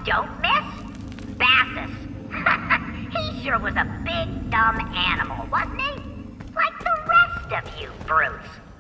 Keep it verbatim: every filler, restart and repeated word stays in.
don't miss? Bassus. He sure was a big, dumb animal, wasn't he? Like the rest of you brutes.